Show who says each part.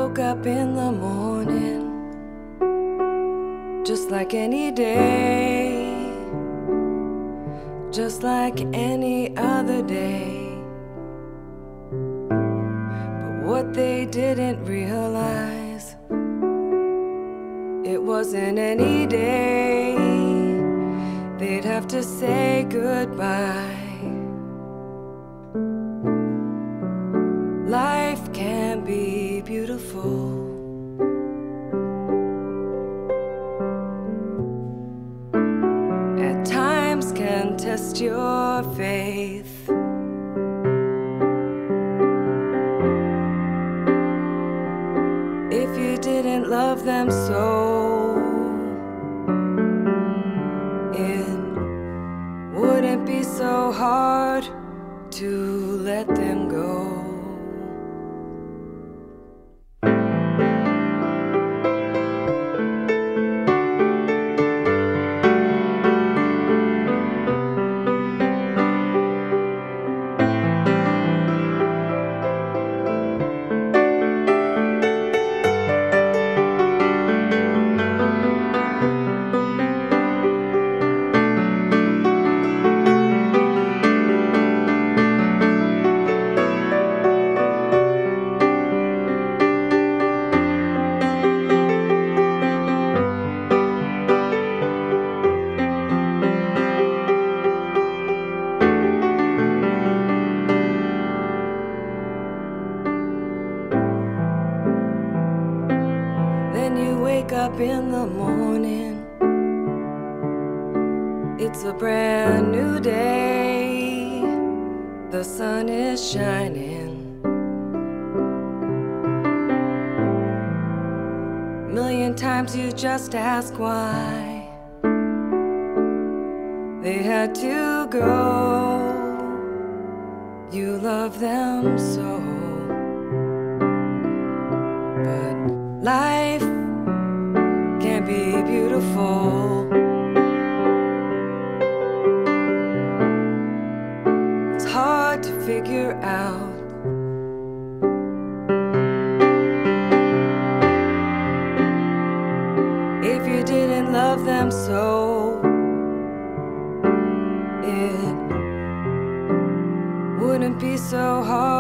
Speaker 1: woke up in the morning just like any day, just like any other day. But what they didn't realize, it wasn't any day they'd have to say goodbye. Life can be beautiful. At times can test your faith. If you didn't love them so, it wouldn't be so hard to let them go. Then you wake up in the morning, it's a brand new day, the sun is shining. Million times you just ask why they had to go. You love them so, but life can be beautiful. It's hard to figure out. If you didn't love them so, it wouldn't be so hard